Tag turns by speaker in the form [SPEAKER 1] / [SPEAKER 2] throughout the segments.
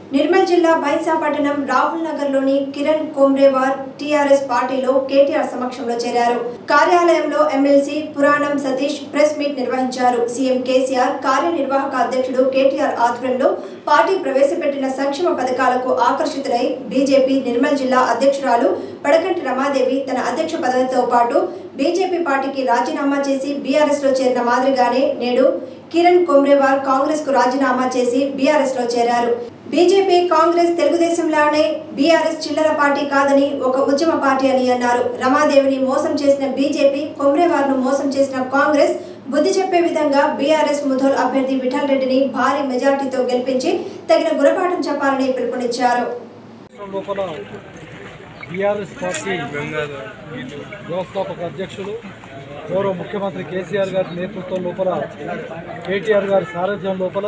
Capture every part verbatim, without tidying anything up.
[SPEAKER 1] నిర్మల్ జిల్లా బైంసా పట్టణం రాహుల్ నగర్ లోని కిరణ్ కొమ్రేవార్ టీఆర్ఎస్ పార్టీలో కేటీఆర్ సమక్షంలో చేరారు. కార్యాలయంలో MLC Puranam Satish press meet నిర్వహించారు. సీఎం కేసీఆర్ కార్యనిర్వాహక అధ్యక్షుడు కేటీఆర్ ఆధ్వర్యంలో పార్టీ ప్రవేశపెట్టిన సంక్షేమ పథకాలకు ఆకర్షితులై బీజేపీ నిర్మల్ జిల్లా అధ్యక్షురాలు పడకంటి రమాదేవి తన అధ్యక్ష పదవితో పాటు బీజేపీ పార్టీకి రాజీనామా చేసి బీఆర్ఎస్ లో చేరిన మాదిరిగానే నేడు కిరణ్ కొమ్రేవార్ కాంగ్రెస్ కు రాజీనామా చేసి బీఆర్ఎస్ లో చేరారు. బీజేపీ కాంగ్రెస్ తెలుగుదేశంలానే బీఆర్ఎస్ చిల్లర పార్టీ కాదని ఒక ఉద్యమ పార్టీ అని అన్నారు. రమాదేవిని మోసం చేసిన బీజేపీ, కొమ్రేవార్ను మోసం చేసిన కాంగ్రెస్ బుద్ధి చెప్పే విధంగా బీఆర్ఎస్ ముధోల్ అభ్యర్థి విఠల్ రెడ్డిని భారీ మెజార్టీతో గెలిపించి తగిన గుణపాఠం చెప్పాలని పిలుపునిచ్చారు.
[SPEAKER 2] బీఆర్ఎస్ పార్టీ వ్యవస్థాపక అధ్యక్షులు గౌరవ ముఖ్యమంత్రి కేసీఆర్ గారి నేతృత్వం లోపల, కేటీఆర్ గారి సారథ్యం లోపల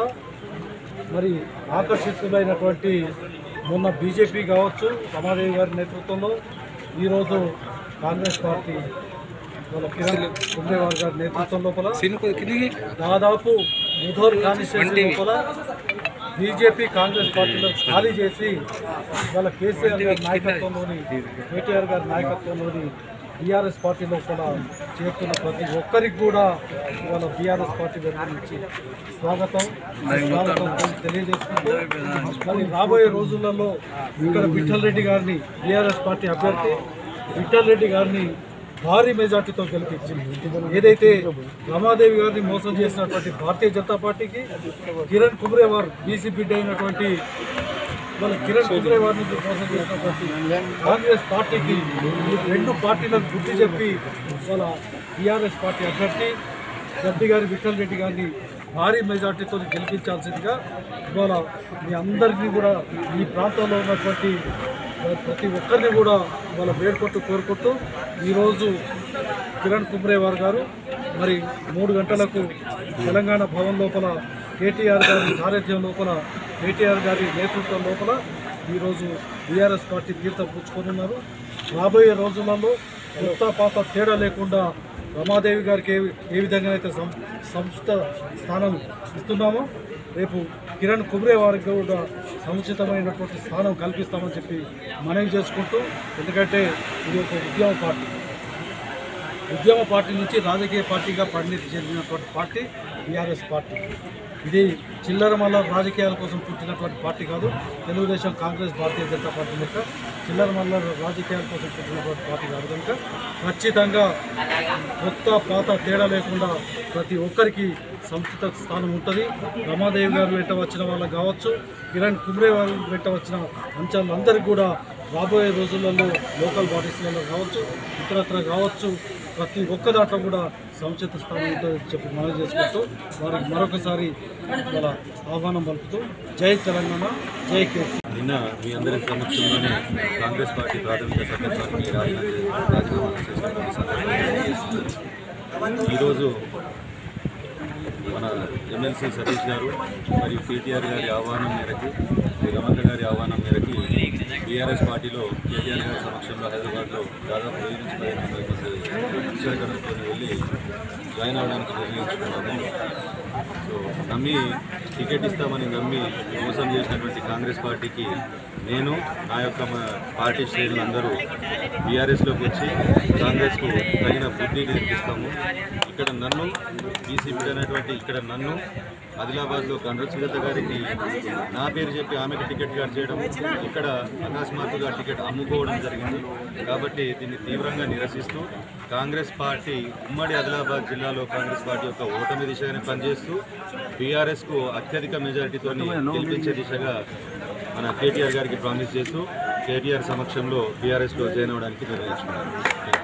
[SPEAKER 2] మరి ఆకర్షితులైనటువంటి మొన్న బీజేపీ కావచ్చు, రమాదేవి గారి నేతృత్వంలో ఈరోజు కాంగ్రెస్ పార్టీ వాళ్ళ కిరణ్ కొమ్రేవార్ గారి నేతృత్వం లోపల దాదాపు ముధోల్ కాన్స్టిట్యూన్సీ లోపల బీజేపీ కాంగ్రెస్ పార్టీలో ఖాళీ చేసి వాళ్ళ కేసీఆర్ గారి నాయకత్వంలోని, కేటీఆర్ గారి నాయకత్వంలోని బీఆర్ఎస్ పార్టీలో కూడా చేరుతున్న ప్రతి ఒక్కరికి కూడా ఇవాళ బీఆర్ఎస్ పార్టీ వైపు నుంచి స్వాగతం స్వాగతం తెలియజేసుకుంటూ మరి రాబోయే రోజులలో ఇక్కడ విఠల్ రెడ్డి గారిని, బీఆర్ఎస్ పార్టీ అభ్యర్థి విఠల్ రెడ్డి గారిని భారీ మెజార్టీతో గెలిపించింది. ఏదైతే రమాదేవి గారిని మోసం చేసినటువంటి భారతీయ జనతా పార్టీకి, కిరణ్ కొమ్రేవార్ బీసీ బిడ్డ అయినటువంటి వాళ్ళ కిరణ్ కొమ్రేవార్ నుంచి మోసం చేసినటువంటి కాంగ్రెస్ పార్టీకి రెండు పార్టీలకు బుద్ధి చెప్పి వాళ్ళ టీఆర్ఎస్ పార్టీ అభ్యర్థి గడ్డి గారి విఠల్ రెడ్డి గారిని భారీ మెజార్టీతో గెలిపించాల్సిందిగా ఇవాళ మీ అందరికీ కూడా ఈ ప్రాంతంలో ఉన్నటువంటి ప్రతి ఒక్కరిని కూడా వాళ్ళ వేడుకొట్టు కోరుకుంటూ ఈరోజు కిరణ్ కొమ్రేవార్ గారు మరి మూడు గంటలకు తెలంగాణ భవన్ లోపల కేటీఆర్ గారి సారథ్యం లోపల, కేటీఆర్ గారి నేతృత్వం లోపల ఈరోజు బీఆర్ఎస్ పార్టీ తీర్థం పుచ్చుకొని ఉన్నారు. రాబోయే రోజులలో కొత్త పాత తేడా లేకుండా రమాదేవి గారికి ఏ ఏ విధంగా అయితే సంస్థ స్థానం ఇస్తున్నామో రేపు కిరణ్ కొమ్రేవారికి కూడా సముచితమైనటువంటి స్థానం కల్పిస్తామని చెప్పి మనవి చేసుకుంటూ, ఎందుకంటే ఇది ఒక ఉద్యమ పార్టీ, ఉద్యమ పార్టీ నుంచి రాజకీయ పార్టీగా పరిణితి చెందినటువంటి పార్టీ బీఆర్ఎస్ పార్టీ. ఇది చిల్లర మల్ల రాజకీయాల కోసం పుట్టినటువంటి పార్టీ కాదు. తెలుగుదేశం, కాంగ్రెస్, భారతీయ జనతా పార్టీ లెక్క చిల్లర మల్ల రాజకీయాల కోసం పుట్టినటువంటి పార్టీ కాదు. కనుక ఖచ్చితంగా కొత్త పాత తేడా లేకుండా ప్రతి ఒక్కరికి సంస్థిత స్థానం ఉంటుంది. రమాదేవి గారు వెంట వచ్చిన వాళ్ళకి కావచ్చు, కిరణ్ కొమ్రేవార్ వెంట వచ్చిన అంశాలందరికీ కూడా రాబోయే రోజులలో లోకల్ బాడీస్లలో కావచ్చు, ఇతరత్ర కావచ్చు, ప్రతి ఒక్క దాంట్లో కూడా సముచిత స్థానం ఉంటుందని చెప్పి మనం చేసుకుంటూ వారికి మరొకసారి వాళ్ళ ఆహ్వానం పలుకుతూ జై తెలంగాణ, జై కేసీ.
[SPEAKER 3] నిన్న మీ అందరి సమక్షంలోనే కాంగ్రెస్ పార్టీ ప్రాథమిక సభ్యత్వానికి రాజీనామా చేసినటువంటి ఈరోజు మన ఎమ్మెల్సీ సతీష్ గారు మరియు కేటీఆర్ గారి ఆహ్వానం మేరకు, రమణ గారి ఆహ్వానం మేరకు బీఆర్ఎస్ పార్టీలో కేటీఆర్ గారి సమక్షంలో హైదరాబాద్లో దాదాపు వెయ్యి నుంచి పదిహేను వందల మంది ఉత్సాహకరంతో వెళ్ళి జాయిన్ అవ్వడానికి నిర్ణయించుకున్నాము. సో నమ్మి టికెట్ ఇస్తామని నమ్మి మోసం చేసినటువంటి కాంగ్రెస్ పార్టీకి నేను, నా యొక్క పార్టీ శ్రేణులందరూ బీఆర్ఎస్లోకి వచ్చి కాంగ్రెస్కు తగిన బుద్ధి నేర్పిస్తాము. ఇక్కడ నన్ను బీసీపీ అనేటువంటి ఇక్కడ నన్ను ఆదిలాబాద్లో గండ్ర సుజాత గారికి నా పేరు చెప్పి ఆమెకు టికెట్ గారు చేయడం, ఇక్కడ అకస్మాత్తుగా టికెట్ అమ్ముకోవడం జరిగింది. కాబట్టి దీన్ని తీవ్రంగా నిరసిస్తూ కాంగ్రెస్ పార్టీ ఉమ్మడి ఆదిలాబాద్ జిల్లాలో కాంగ్రెస్ పార్టీ యొక్క ఓటమి దిశగానే పనిచేస్తూ బీఆర్ఎస్కు అత్యధిక మెజారిటీతో గెలిపించే దిశగా మన కేటీఆర్ గారికి ప్రామిస్ చేస్తూ కేటీఆర్ సమక్షంలో బీఆర్ఎస్లో జాయిన్ అవ్వడానికి నిర్ణయించుకున్నారు.